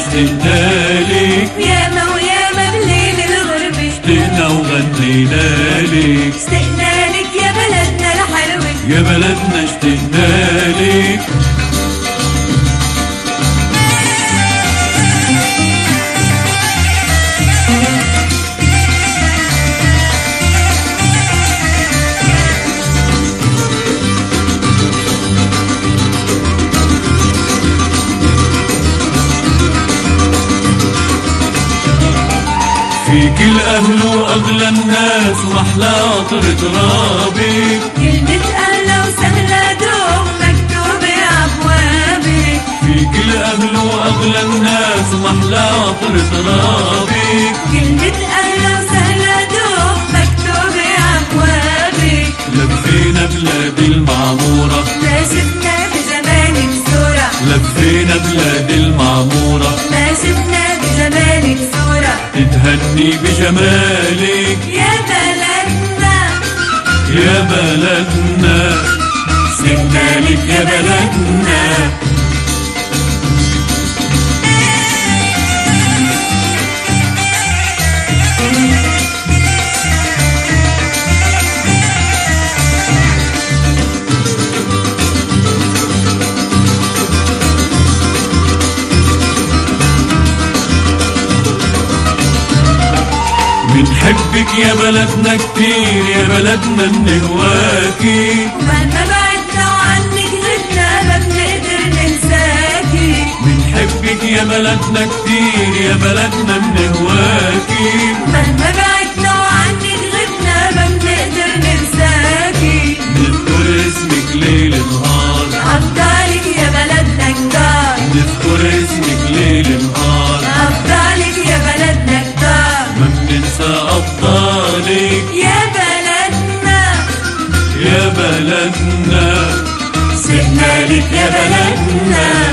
اشتقنا لك، وياما وياما بليل الغربة اشتقنا وغنينا لك، اشتقنا لك يا بلدنا الحلوة، يا بلدنا اشتقنا لك. فيك الأهل وأغلى الناس وأحلى عطر ترابك، كلمة أهلا وسهلا دوم مكتوبة عبوابك، فيك الأهل وأغلى الناس وأحلى عطر ترابك، كلمة أهلا وسهلا دوم مكتوبة عبوابك. لفينا بلاد المعمورة، ما شفنا بزمانك صورة، لفينا بلاد المعمورة، ما شفنا بزمانك صورة، تتهني بجمالك يا بلدنا يا بلدنا، اشتقنا لك يا بلدنا. بنحبك يا بلدنا كتير، يا بلدنا بنهواكي، ومهما بعدنا وعنك غبنا ما بنقدر ننساكي. بنحبك يا بلدنا كتير، يا بلدنا بنهواكي، مهما بعدنا وعنك غبنا ما بنقدر ننساكي. نذكر اسمك ليل نهار، أبطالك يا بلدنا كتار، نذكر اسمك ليل نهار، أبطالك يا بلدنا كتار، ما بننسى أبطالك يا بلدنا يا بلدنا، اشتقنا لك يا بلدنا.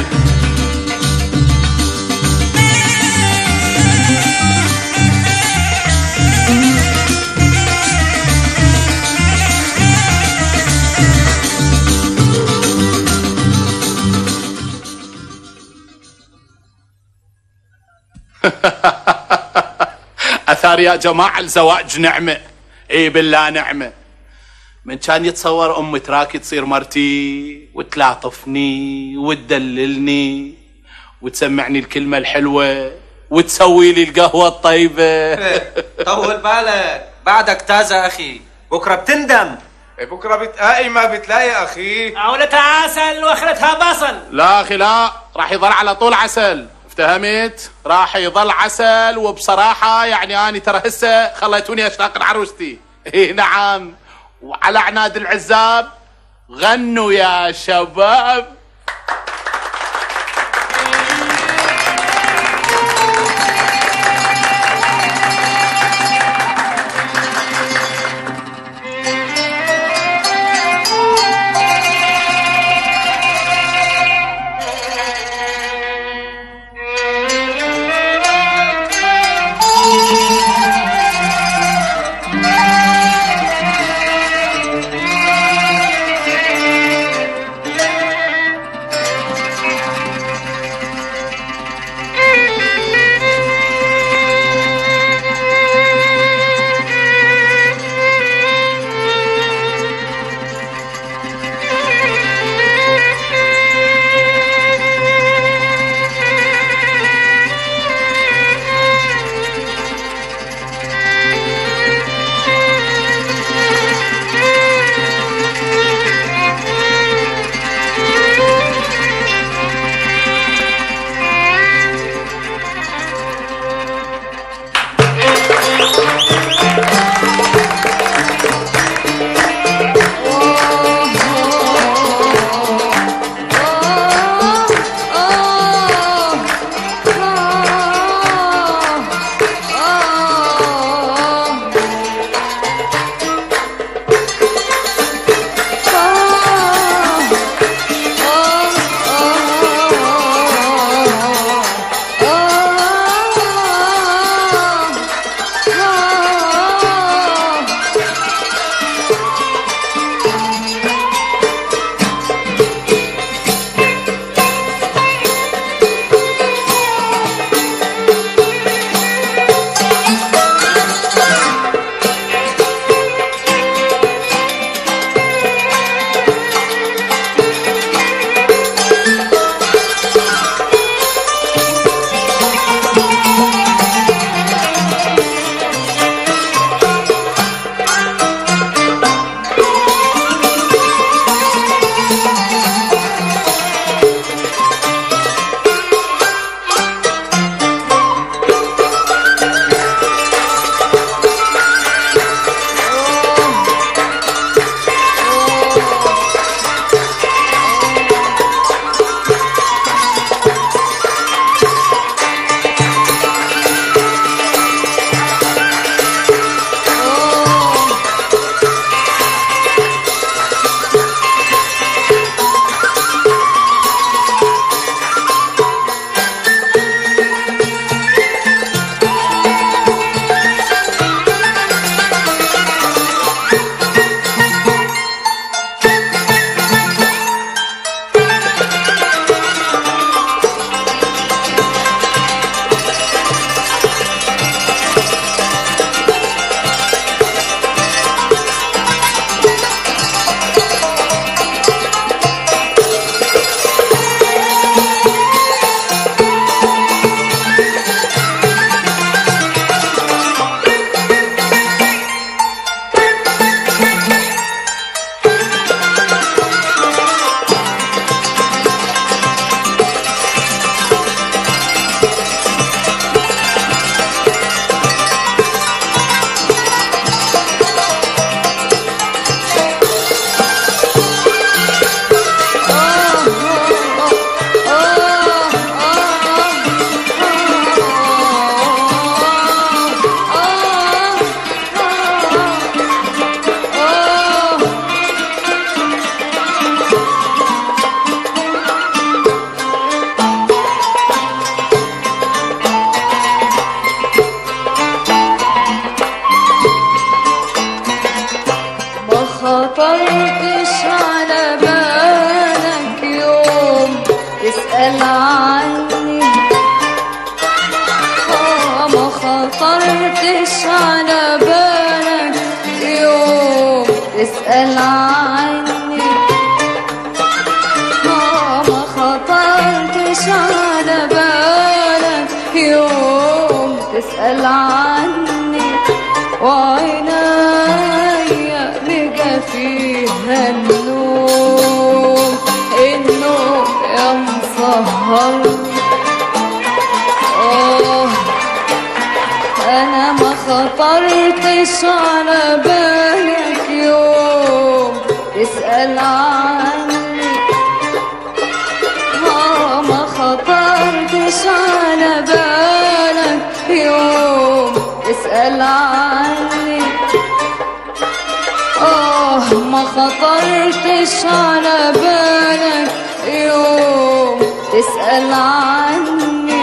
أثار يا جماعة الزواج نعمة، اي بالله نعمة. من كان يتصور أمي تراكي تصير مرتي وتلاطفني وتدللني وتسمعني الكلمة الحلوة وتسوي لي القهوة الطيبة. طول بالك بعدك تازة أخي، بكرة بتندم. بكره بتلاقي ما بتلاقي اخي. عولتها عسل واخرتها بصل. لا أخي لا، راح يظل على طول عسل، افتهمت؟ راح يظل عسل. وبصراحة يعني أنا ترى هسه خليتوني أشتاق لعروستي. إيه نعم. وعلى عناد العزاب غنوا يا شباب. خطرتش على بالك يوم تسأل عني؟ ما خطرتش على بالك يوم تسأل عني؟ وعينيا بقى فيها النوم يا مسهرني. أنا ما خطرتش على بالك يوم تسأل عني. ما خطرتش على بالك يوم تسأل عني. ما خطرتش على بالك يوم تسأل عني.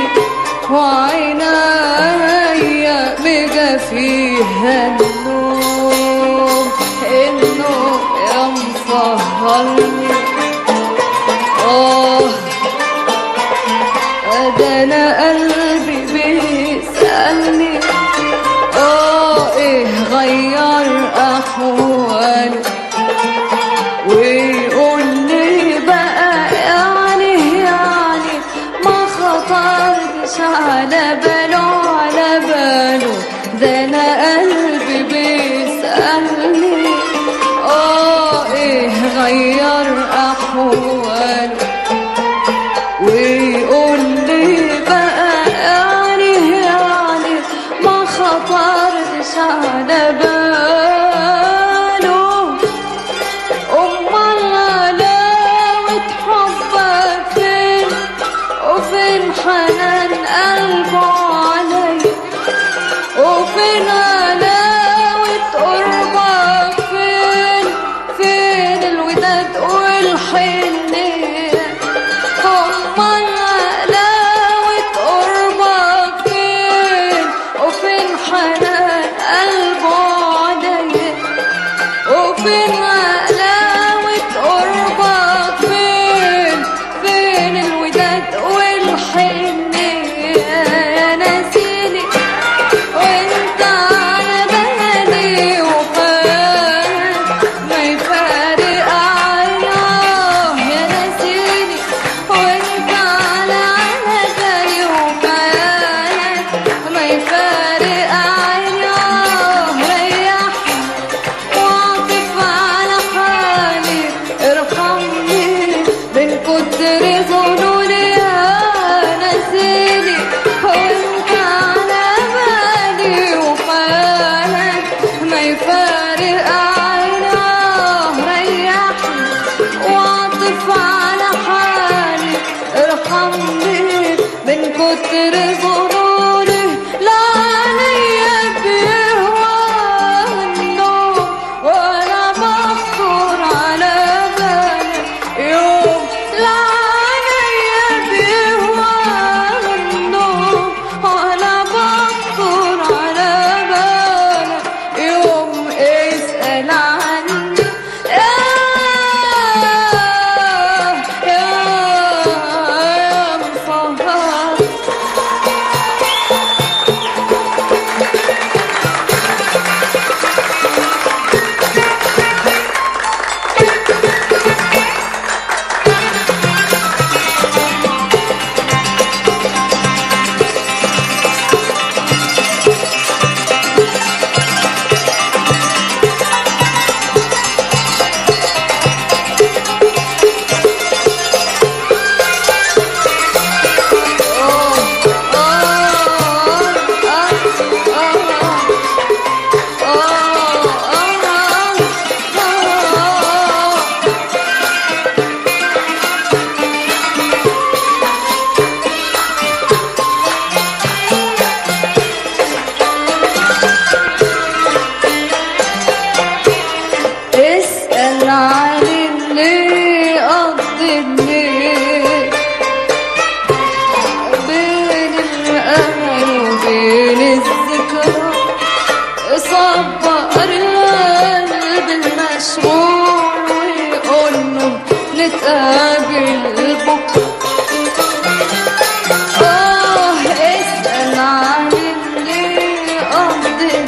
وعينيا بقى فيها النوم يا مسهرني. ده انا قلبي بيسألني ايه غير احواله، ويقول لي بقى يعني ما خطرتش على باله ده انا قلبي بيسألني ايه غير احواله، ويقول لي بقى يعني ما خطرتش على باله. امال غلاوة حبك فين وفين حنان قلبه عليا، وفين غلاوة قربك فين الوداد والحنية. امال غلاوة قربك فين وفين حنان قلبه عليا، وفين غلاوة قربك فين الوداد والحنية. يا ناسيني وانت على بالي وخيالك ما يفارق عيناه. يا ناسيني وانت على بالي وخيالك ما يفارق عيناه. ريحني واعطف على حالي، ارحمني من كتر ظنوني. يا ناسيني وانت على بالي وخيالك ما يفارق عيناه. ريحني واعطف على حالي، ارحمني من كتر ظنوني. لا عليا بيهوى النوم ولا بخطر على بالك يوم. لا عليا بيهوى النوم ولا بخطر على بالك يوم. اسأل عني يا مسهر. اسأل عن اللي قضيت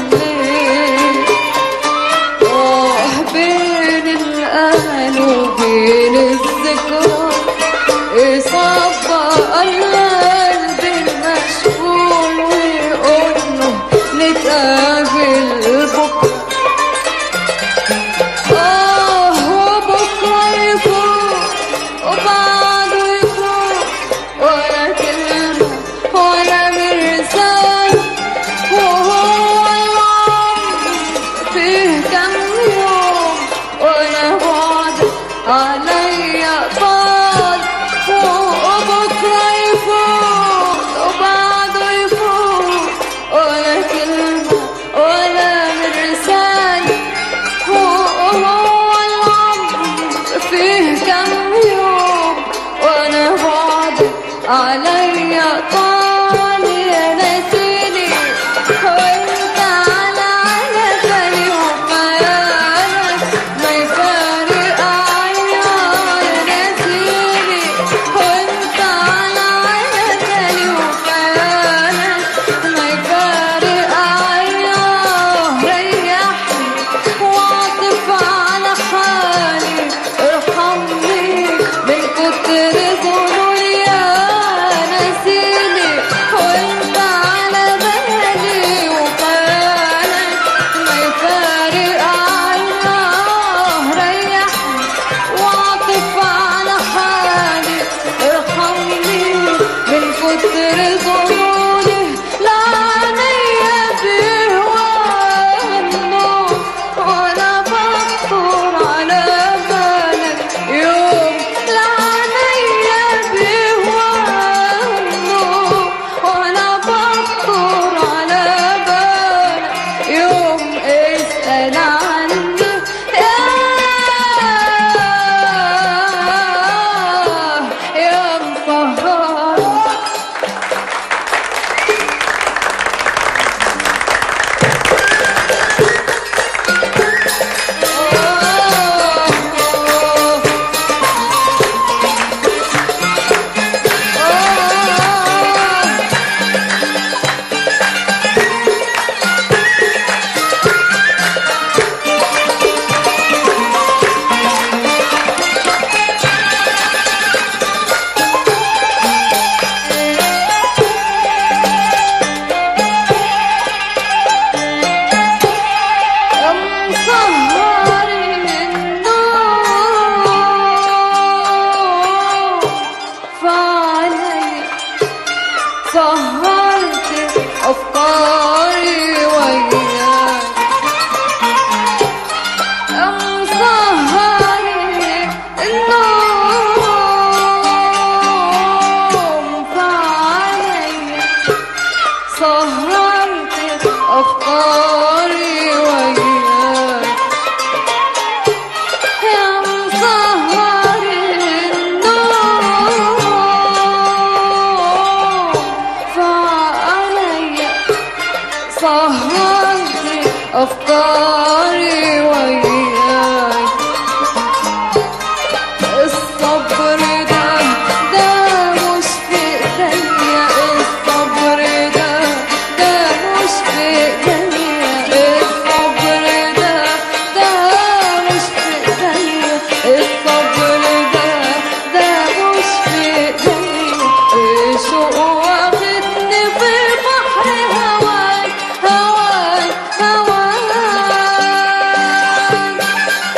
عليا طال يا ناسيني وانت على بالي وخيالك ما يفارق عيا يا ناسيني وانت على بالي وخيالك ما يفارق عيا ريحني واعطف على حالي ارحمني من كتر ظلولي يا ناسيني وانت على بالي وخيالك ما يفارق عيا ريحني واعطف على حالي ارحمني من كتر ظلولي لا عينيا بهوانه ولا بخطر على بالك يوم لا عينيا بهوانه ولا بخطر على بالك يوم اسأل عني يا مطهر سهرت أفكاري وياك مسهرني النوم فعليا سهرت أفكاري وياك يا مسهر النوم فعليا سهرت أفكاري وياك الصبر ده مش في ايديا الصبر ده مش في ايديا الصبر ده مش في ايديا الصبر ده مش في ايديا الشوق واخدني في بحر هواك هواك هواك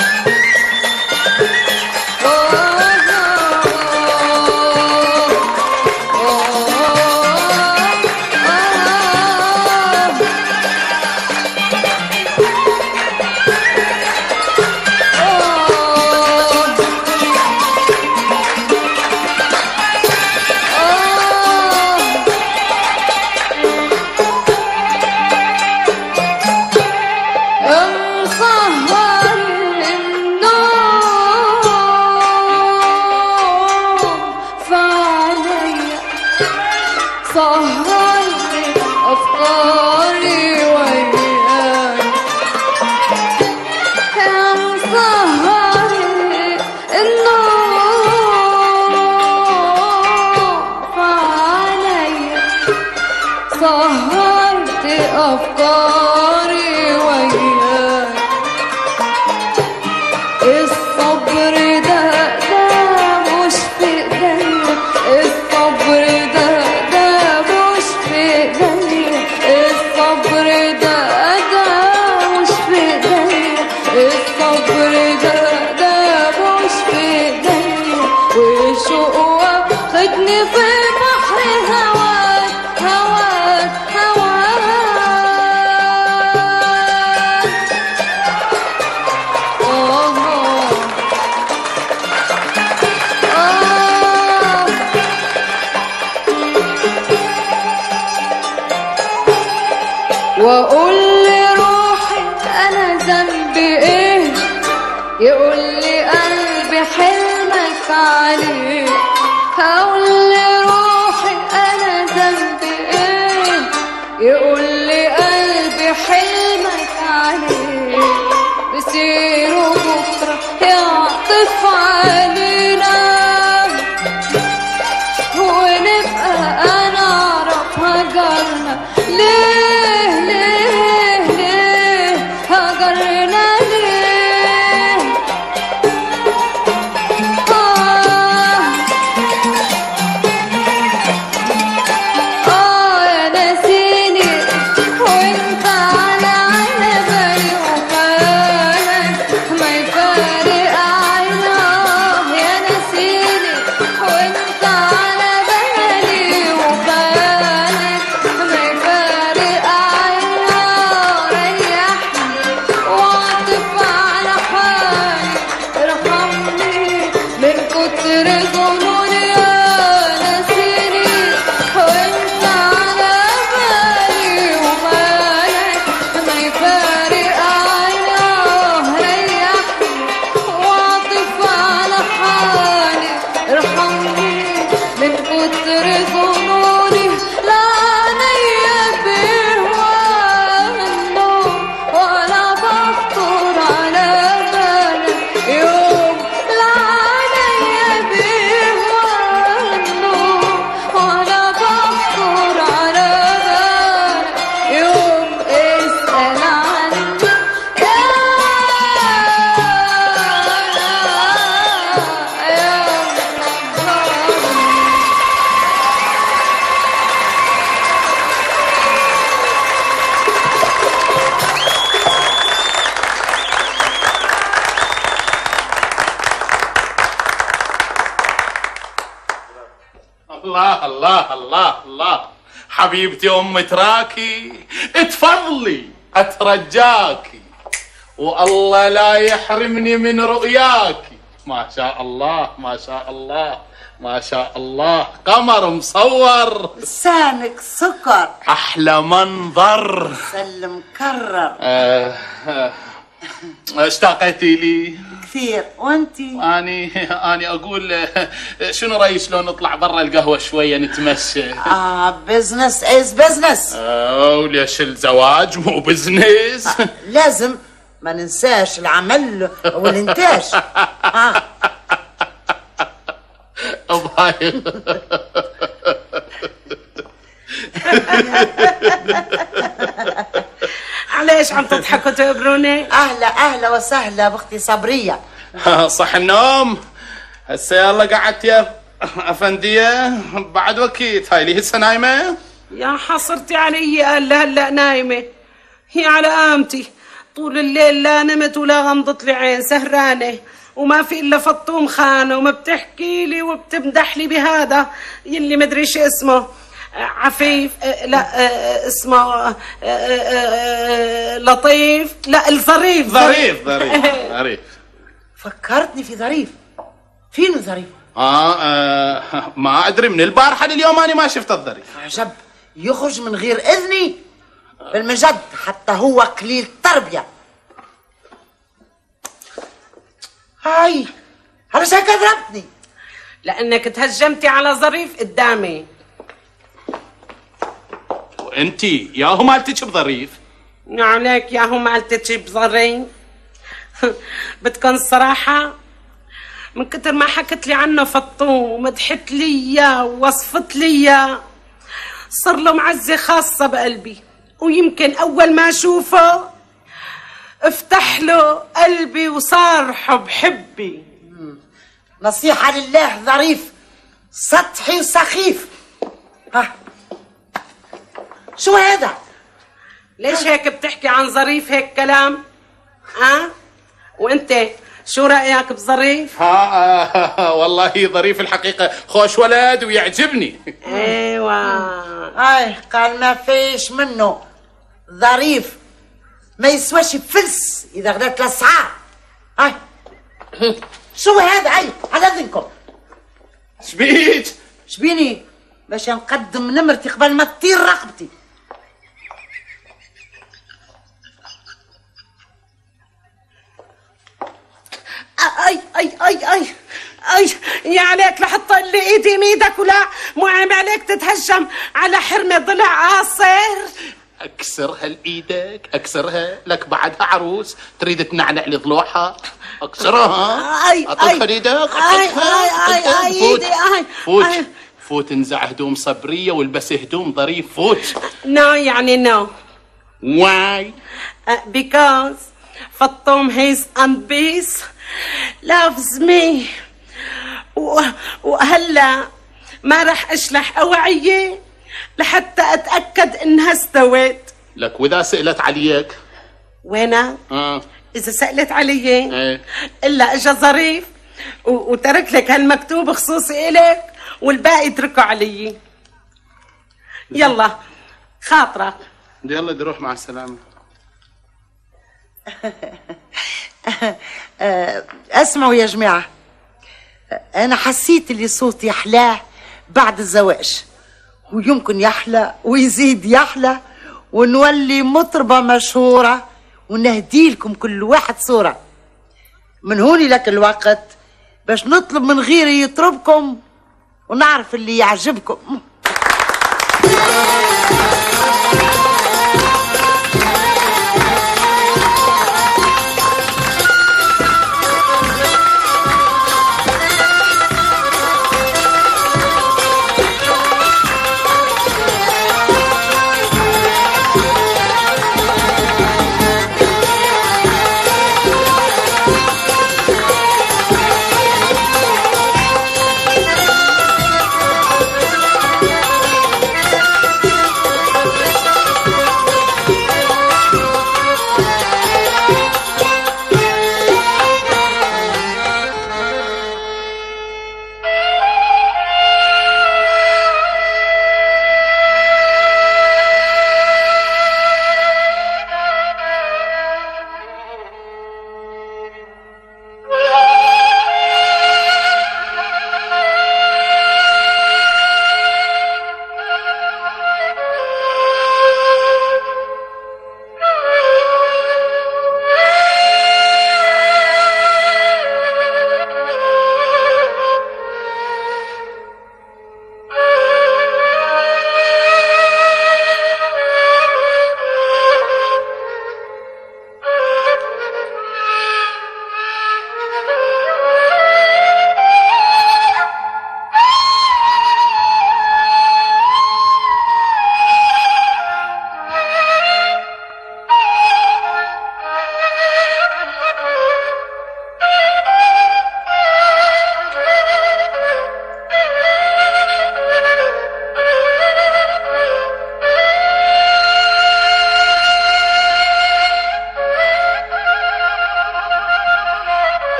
الله الله الله الله، حبيبتي ام تراكي اتفضلي اترجاكي، والله لا يحرمني من رؤياكي. ما شاء الله ما شاء الله ما شاء الله، قمر مصور، لسانك سكر، احلى منظر، سلم كرر. اشتاقتي لي كثير. وانتي؟ اني اقول شنو رايك لو نطلع برا القهوه شويه نتمشى؟ بزنس از بزنس. وليش الزواج مو بزنس؟ لازم ما ننساش العمل والانتاج. ضايق. علاش عم تضحكوا تقبروني؟ اهلا وسهلا باختي صبريه. صح النوم هسه يلا قعدت يا افنديه بعد وكيت، هاي لي هسه نايمه؟ يا حصرتي علي، قال هلا نايمه، هي على قامتي طول الليل لا نمت ولا غمضت لي عين، سهرانه وما في الا فطوم خانه وما بتحكي لي وبتمدح لي بهذا يلي مدري شو اسمه عفيف، لا اسمه لطيف، لا الظريف. ظريف. فكرتني في ظريف. فينو ظريف؟ ما ادري، من البارحه لليوم انا ما شفت الظريف. عجب، يخرج من غير اذني بالمجد، حتى هو قليل تربيه. هاي علاش هيك ضربتني؟ لانك تهجمتي على ظريف قدامي. وانتي ياهو مالتك بظريف؟ عليك ياهو مالتك بظريف. بدكن الصراحه من كتر ما حكت لي عنه فطوم ومدحت لي اياه ووصفت لي اياه صار له معزه خاصه بقلبي، ويمكن اول ما اشوفه افتح له قلبي وصار حب حبي. نصيحه لله، ظريف سطحي وسخيف. شو هذا؟ ليش هيك بتحكي عن ظريف هيك كلام؟ وانت شو رأيك بظريف؟ والله ظريف الحقيقة خوش ولد ويعجبني. ايوه قال ما فيش منه، ظريف ما يسواش بفلس اذا غلت الاسعار. شو هذا؟ على اذنكم. شبيك؟ شبيني؟ باش نقدم نمرتي قبل ما تطير رقبتي. اي يا عليك لحط اللي ايدي ميدك، ولا مو عيب عليك تتهجم على حرمه ضلع قاصر. اكسرها لايدك، اكسرها لك بعدها عروس تريد تنعنع لي ضلوعها، اكسرها. اطلق ايدك، فوت انزع هدوم صبريه والبس هدوم ظريف. فوت. نو يعني نو. واي؟ because فطوم هيز and peace loves me، وهلا ما رح اشلح اوعيه لحتى اتاكد انها استوت. لك واذا سالت عليك؟ وينك؟ اذا سالت علي الا اجا ظريف وترك لك هالمكتوب خصوصي الك والباقي اتركه علي. يلا خاطرك. يلا بدي اروح، مع السلامه. اسمعوا يا جماعه، انا حسيت اللي صوتي يحلاه بعد الزواج، ويمكن يحلى ويزيد يحلى ونولي مطربه مشهوره ونهدي لكم كل واحد صوره. من هوني لك الوقت باش نطلب من غيري يطربكم ونعرف اللي يعجبكم.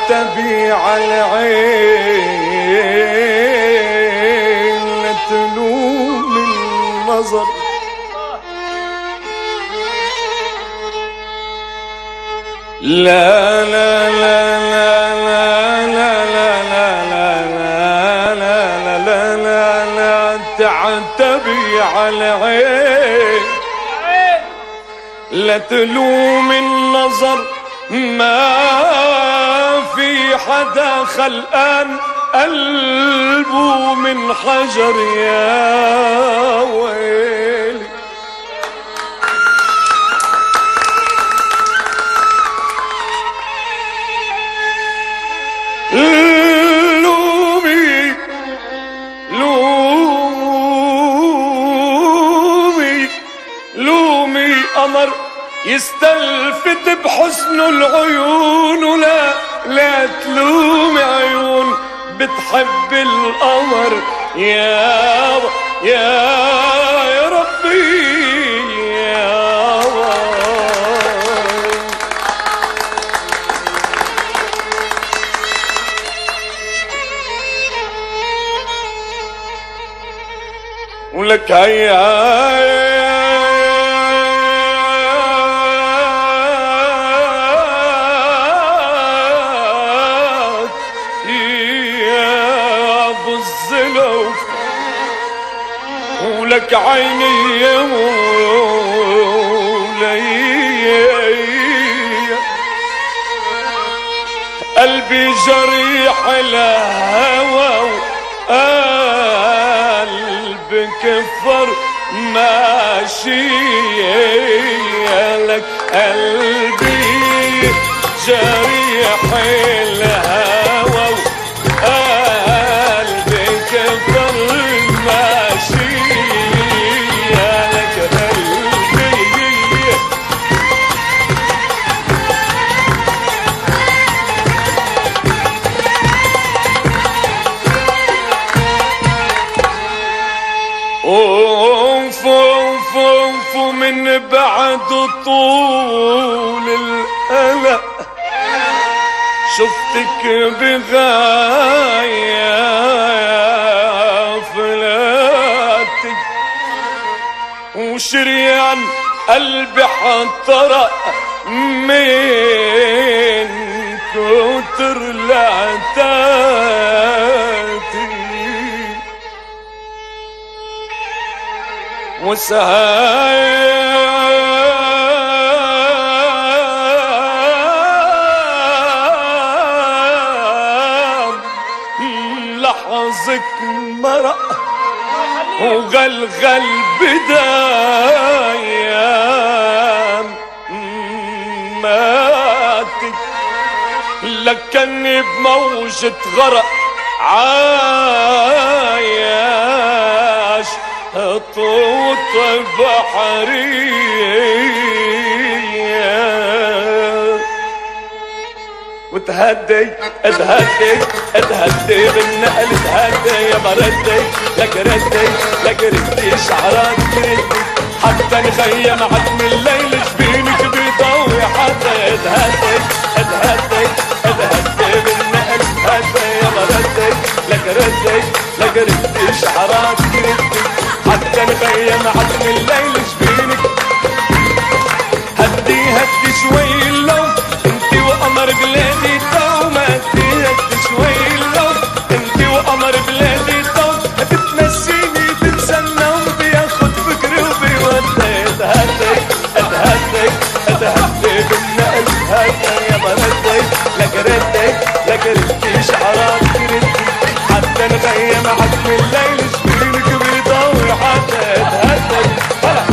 تعتبي على العين لا تلوم النظر لا لا لا لا لا لا لا لا لا لا لا تعتبي على عين لا تلوم النظر ما في حدا خلقان قلبه من حجر يا ويلي لومي لومي لومي قمر يستلفت بحسن العيون ولا لا تلومي عيون بتحب القمر يا ربي يا ولك هيا ولك عيني يا مولاي قلبي جريح الهوى وقلبي كفر ماشي لك قلبي جريح الهوى وقلبي كفر ماشي من بعد طول القلق شفتك بغاية فلاتك وشريان قلبي حطرق من كتر لعتاتي وسهام لحظة مرق وغلغل بداية ماتت لكني بموجة غرق عايش طوط بحرية وتهدي اتهدي بالنقل تهدي يا بردي لك ردي شعرات كردي حتى نخيم عتم الليل جبينك بيضوي حتى اتهدي بالنقل تهدي يا بردي لك ردي شعرات كردي حتى نخيم عتم الليل جبينك هدي شوي اللون انتي وقمر بلادي توم هدي شوي اللون انتي وقمر بلادي توم بتنسيني تنسى النوم بياخد فكري وبيودي اتهدي بالنقل هدي يا بردي لك ردي شعرات كردي حتى نخيم عتم الليل جبينك بيضوي حتى اتهدي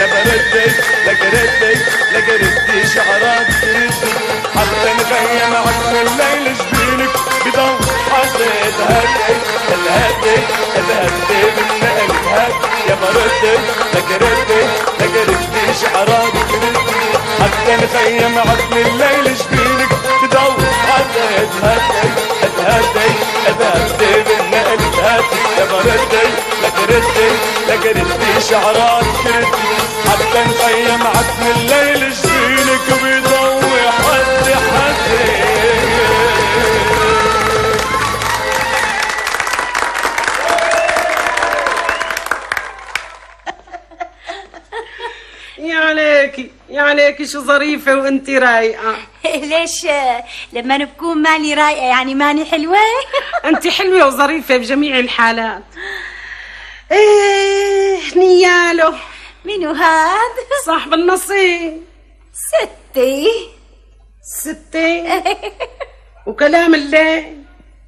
يا بردي لك ردي لك ردي شعرات تردي حتى نخيم عتم الليل جبينك بضوء حتى اتهدي اتهدي اتهدي بالنقل اتهدي يا بردي لك ردي لك ردي شعرات تردي حتى نخيم عتم الليل جبينك بضوء حتى اتهدي اتهدي اتهدي بالنقل اتهدي يا بردي لك ردي لك ردي شعرات تردي حتى نخيم عتم الليل جبينك بضوء حتى حتى يا عليكي شو ظريفة وانتي رايقة. ليش لما بكون ماني رايقة يعني ماني حلوة؟ انتي حلوة وظريفة بجميع الحالات. ايه نياله منو هاد؟ صاحب النصيب. ستي وكلام الليل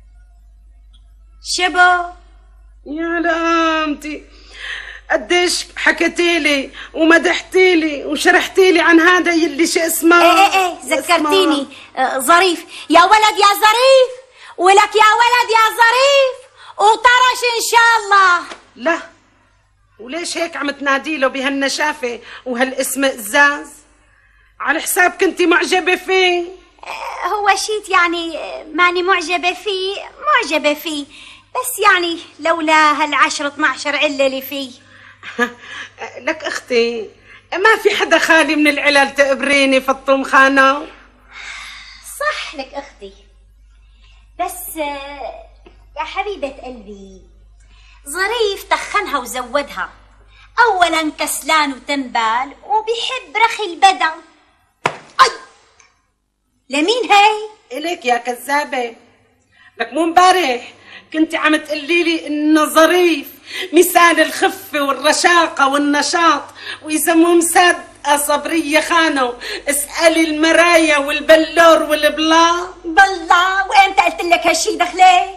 شبو يا لامتي قديش حكيتيلي ومدحتيلي وشرحتيلي عن هذا يلي شو اسمه. ايه ذكرتيني. ظريف يا ولد يا ظريف، ولك يا ولد يا ظريف وطرش ان شاء الله. لا وليش هيك عم تناديله بهالنشافة وهالاسم ازاز؟ على حساب كنتي معجبة فيه. هو شيت يعني ماني معجبة فيه بس يعني لولا هال10 12 علة اللي فيه. لك اختي ما في حدا خالي من العلل تقبريني فطوم خانة. صح لك اختي، بس يا حبيبة قلبي ظريف تخنها وزودها. اولا كسلان وتنبال وبيحب رخي البدع. اي لمين هي؟ اليك يا كذابة. لك مو امبارح كنت عم تقولي لي انه ظريف مثال الخفة والرشاقة والنشاط، واذا مو مصدقة صبرية خانو اسألي المرايا والبلور والبلا. بالله وامتى قلت لك هالشي دخلي؟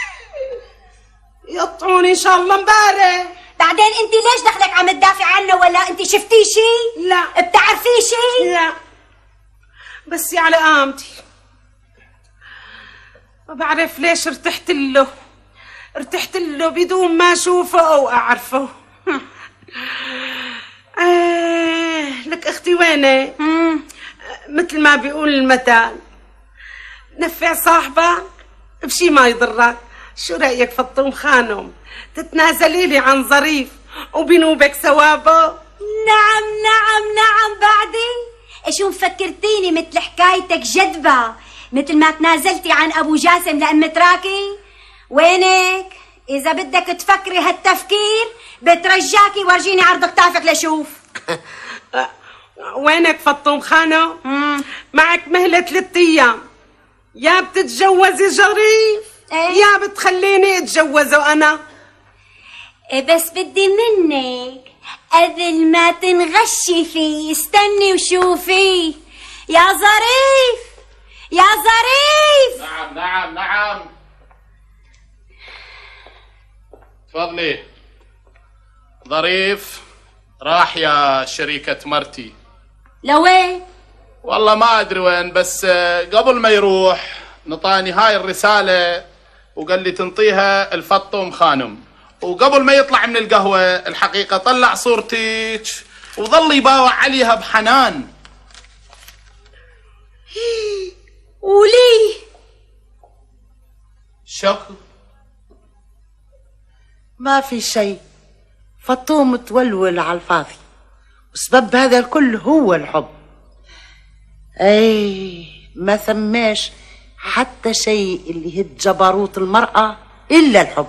يقطعوني ان شاء الله امبارح. بعدين انت ليش دخلك عم تدافع عنه؟ ولا انت شفتي شي؟ لا. بتعرفي شي؟ لا بس يا على قامتي ما بعرف ليش ارتحت له بدون ما اشوفه او اعرفه. لك اختي وينك؟ مثل ما بيقول المثل نفع صاحبك بشي ما يضرك. شو رأيك فطوم خانم تتنازلي لي عن ظريف وبنوبك ثوابه؟ نعم بعدي شو مفكرتيني مثل حكايتك جدبة مثل ما تنازلتي عن ابو جاسم لأم تراكي؟ وينك؟ اذا بدك تفكري هالتفكير بترجاكي ورجيني عرض كتافك لشوف. وينك فطوم خانه؟ معك مهلة 3 ايام، يا بتتجوزي ظريف يا بتخليني اتجوزه انا. بس بدي منك قبل ما تنغشي فيه استني وشوفي يا ظريف يا ظريف. نعم تفضلي. ظريف راح يا شريكة مرتي. لوين؟ والله ما ادري وين، بس قبل ما يروح نطاني هاي الرسالة وقال لي تنطيها الفطوم خانم، وقبل ما يطلع من القهوة الحقيقة طلع صورتك وظل يباوع عليها بحنان. وليه؟ شكو ما في شيء، فطوم تولول على الفاضي، وسبب هذا الكل هو الحب. اي ما ثماش حتى شيء اللي هي جبروت المرأة إلا الحب.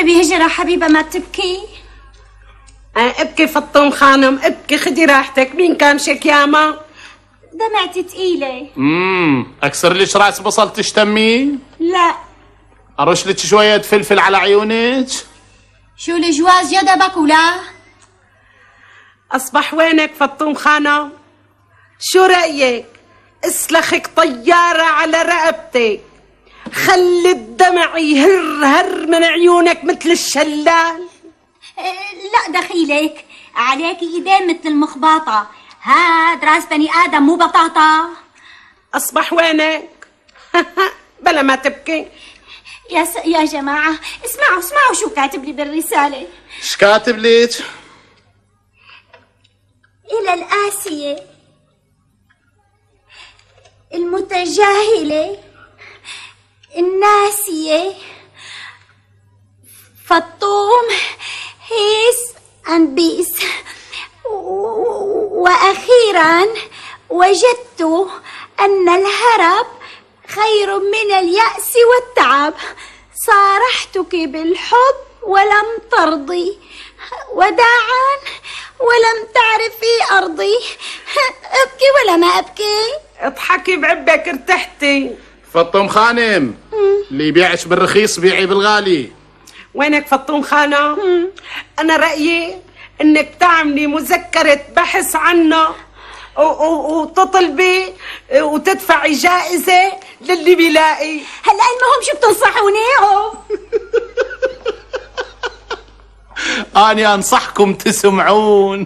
انتبهي هجرة حبيبة ما تبكي. ابكي فطوم خانم ابكي، خدي راحتك. مين كان شك ياما؟ دمعتي تقيلة. اكسر ليش راس بصل تشتمي؟ لا. ارش لك شوية فلفل على عيونك؟ شو الجواز جدبك ولا؟ اصبح وينك فطوم خانم؟ شو رأيك؟ اسلخك طيارة على رقبتك، خلي الدمع يهر هر من عيونك مثل الشلال. لا دخيلك، عليك ايدين مثل المخباطة، هاد راس بني ادم مو بطاطا. اصبح وينك؟ بلا ما تبكي. يا جماعة اسمعوا شو كاتب لي بالرسالة. ايش كاتب ليك؟ إلى الآسية المتجاهلة الناسية فطوم هيس اند بيس. وأخيرا وجدت أن الهرب خير من اليأس والتعب. صارحتك بالحب ولم ترضي، وداعا ولم تعرفي أرضي. أبكي ولا ما أبكي؟ اضحكي بعبك ارتحتي. فطوم خانم، اللي يبيعش بالرخيص بيعي بالغالي. وينك فطوم خانم؟ أنا رأيي إنك تعملي مذكرة بحث عنه وتطلبي وتدفعي جائزة للي بيلاقي. هلا المهم شو بتنصحوني؟ أنا أنصحكم تسمعون.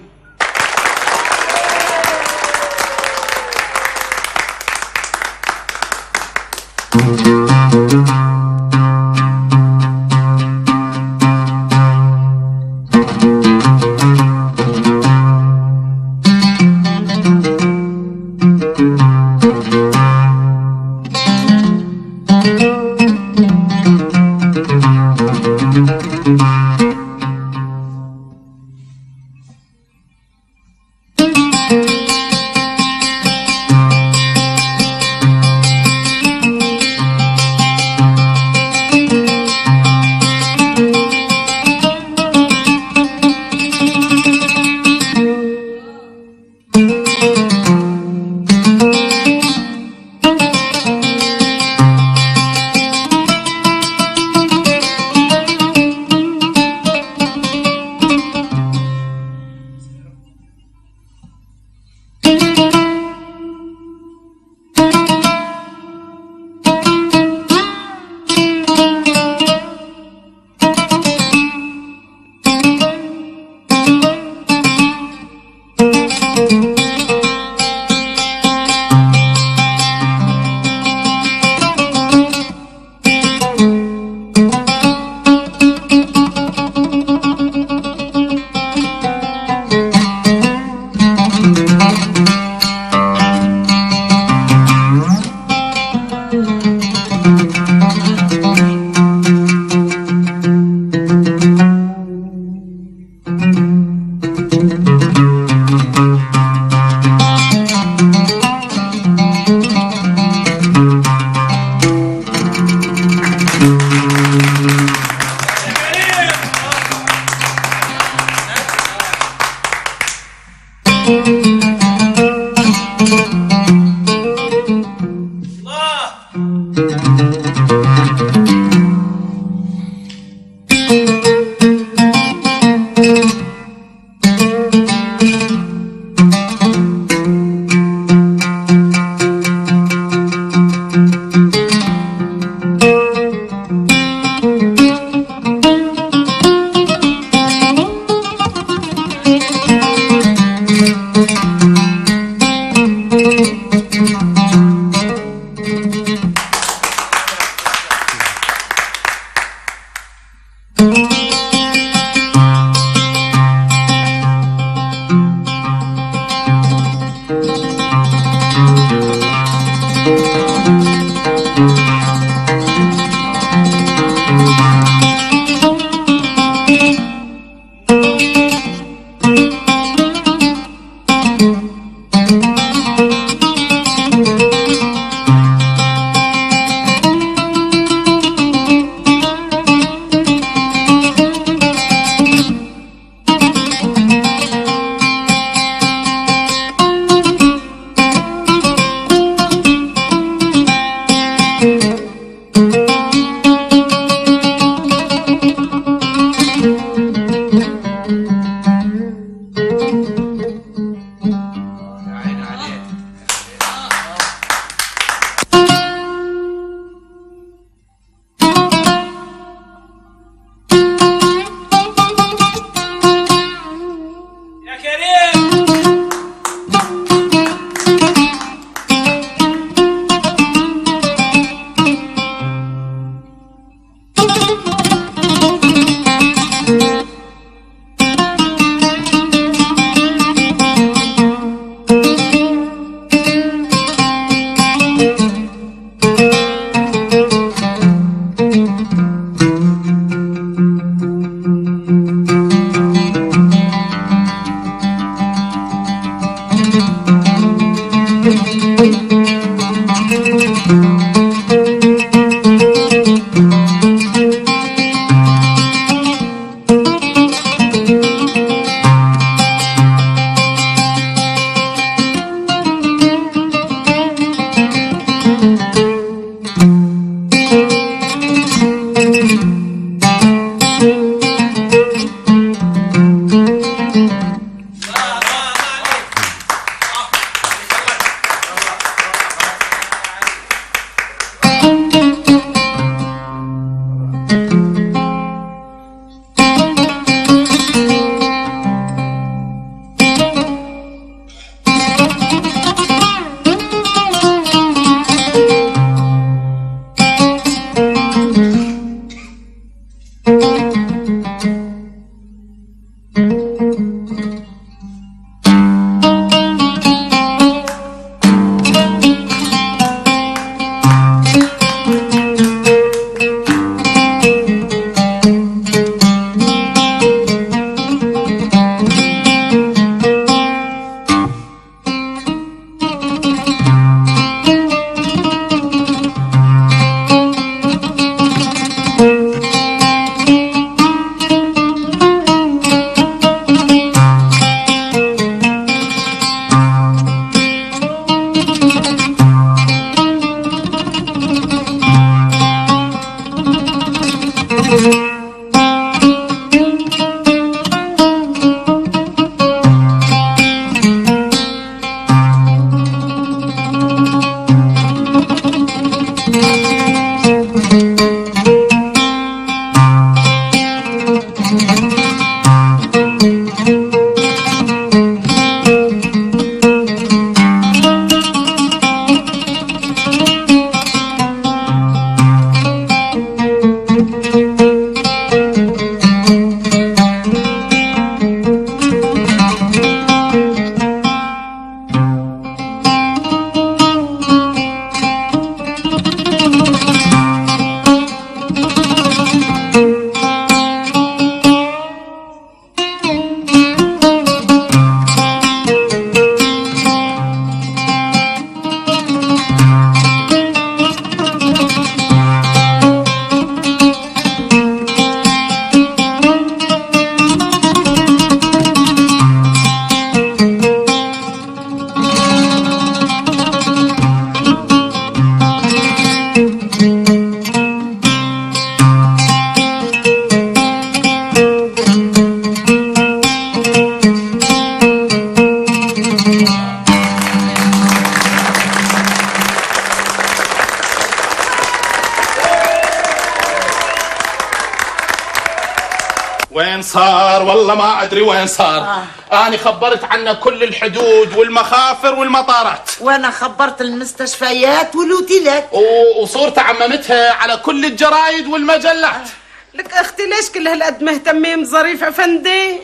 وين صار، والله ما ادري وين صار. انا خبرت عنه كل الحدود والمخافر والمطارات، وانا خبرت المستشفيات والاوتيلات، وصورته عممتها على كل الجرايد والمجلات. لك اختي ليش كل هالقد مهتمين بظريف افندي؟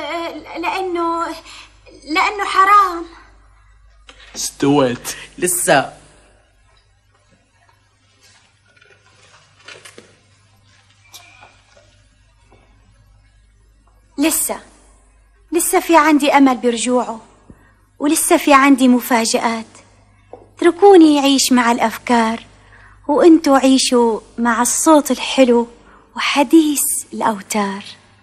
لانه حرام. استويت لسه. لسه في عندي امل برجوعه، ولسه في عندي مفاجآت. اتركوني يعيش مع الافكار، وانتوا عيشوا مع الصوت الحلو وحديث الاوتار.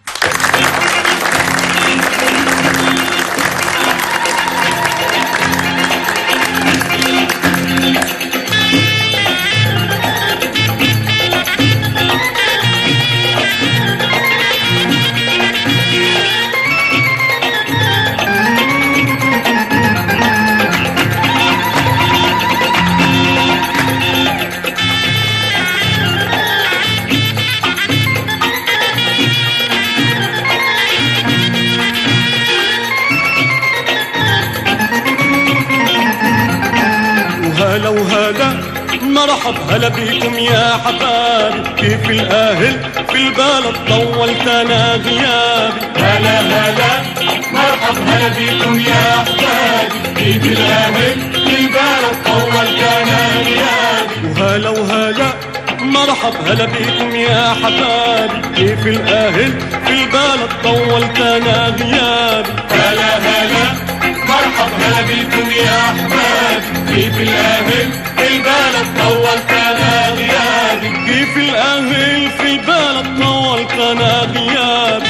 مرحب هلا بيكم يا حبايبي، كيف الاهل في البلد طولت انا غيابي. هلا هلا مرحب هلا بيكم يا حبايبي، كيف الاهل في البلد طولت انا غيابي. وهلا وهلا مرحب هلا بيكم يا حبايبي، كيف الاهل في البلد طولت انا غيابي. هلا هلا مرحب هلا بيكم يا حبايبي، كيف الاهل في البلد طولت انا غيابي. كيف الاهل في البلد طولت انا غيابي.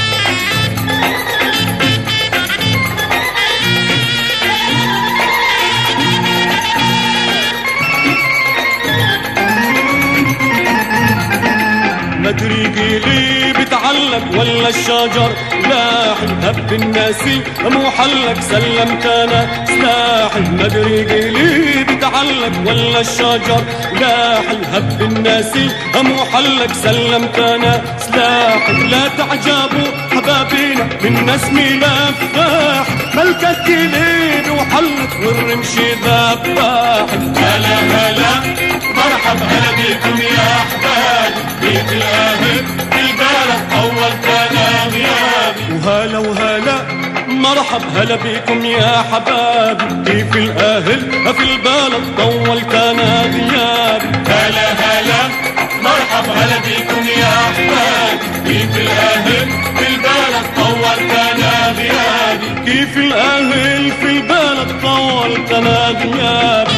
مدري قيلي بتعلق ولا الشجر لاحي، هب الناسي محلق سلمت انا سلاحي. مدري قيلي بتعلق ولا الشجر لاحي، هب الناسي محلق سلمت انا سلاحي. لا تعجبوا حبابينا من نسمي لفاح، ملكة قليبي وحلق والرمش ذباح. هلا هلا مرحب هلا بيكم يا احبابي، كيف الاهل في البلد طولت انا غيابي. وهلا وهلا مرحب هلا بيكم يا حبابي، كيف الاهل في البلد طولت انا غيابي. هلا هلا مرحب هلا بيكم يا احبابي، كيف الاهل في البلد طولت انا غيابي. كيف الاهل في البلد طولت انا غيابي.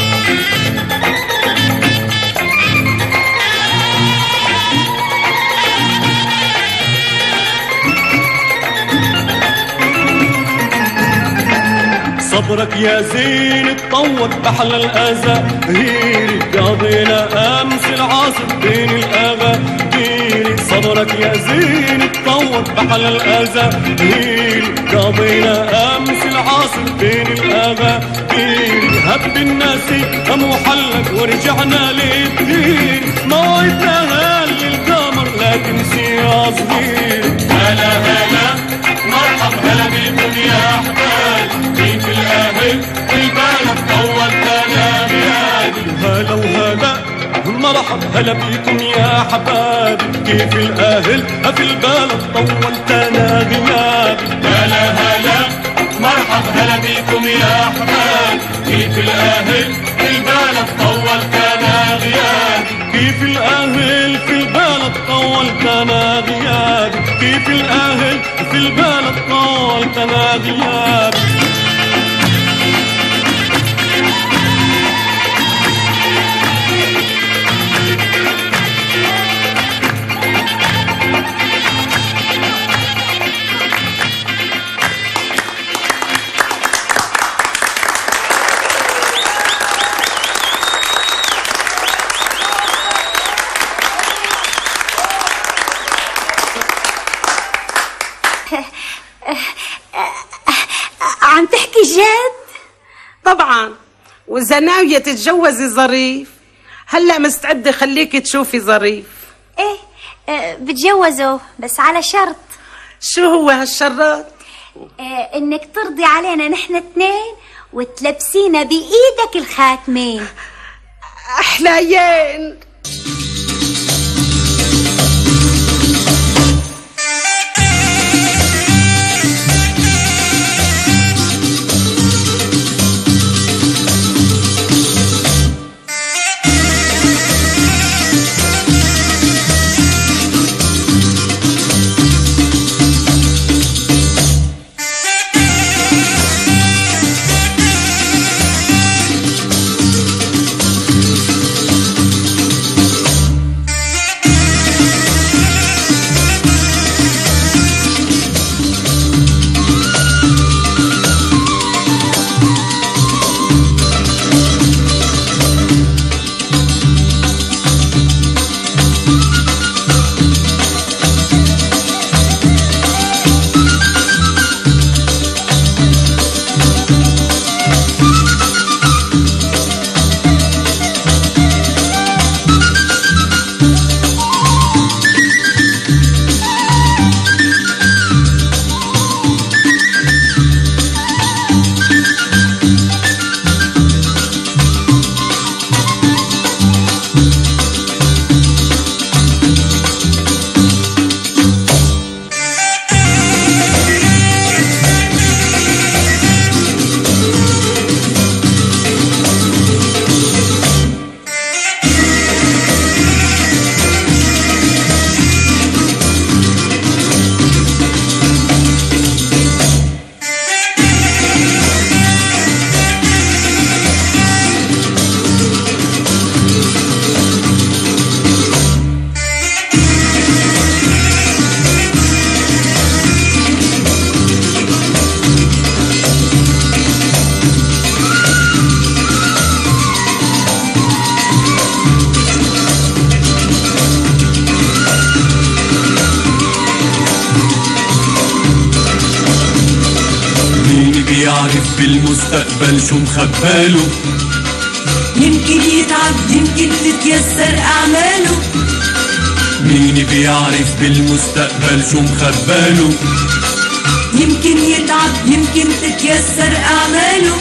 صبرك يا زين تطور بحل الأذى هيري، قضينا أمس العاصر بين الأغادير. صبرك يا زين تطور بحل الأذى هيري، قضينا أمس العاصر بين الأغادير. هب الناسي محلق ورجعنا للدين، موعدنا للقمر لا تنسي يا صغير. هلا هلا مرحب هلا بيكم يا احبابي، كيف الاهل في البلد طولت انا غيابي. هلا وهلا مرحب هلا بيكم يا حبابي، كيف الاهل في البلد طولت انا غيابي. هلا هلا مرحب هلا بيكم يا احبابي، كيف الاهل في البلد طولت انا غيابي. كيف الاهل في البلد طولت انا غيابي. كيف الاهل في البلد طولت انا غيابي. عم تحكي جد؟ طبعا، وإذا ناوية تتجوزي ظريف هلا مستعدة خليكي تشوفي ظريف. ايه بتجوزه بس على شرط. شو هو هالشرط؟ انك ترضي علينا نحن اثنين وتلبسينا بايدك الخاتمين. احلايين. بيعرف بالمستقبل شو مخباله، يمكن يتعب يمكن تتيسر أعماله. مين بيعرف بالمستقبل شو مخباله، يمكن يتعب يمكن تتيسر أعماله.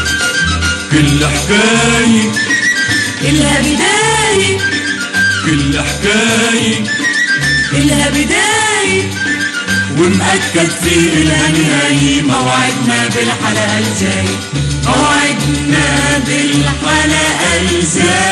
كل حكاية إلها بداية، كل حكاية إلها بداية، ومأكد في إلها نهاية. موعدنا بالحلقة الجاي، موعدنا بالحلقة الجاي.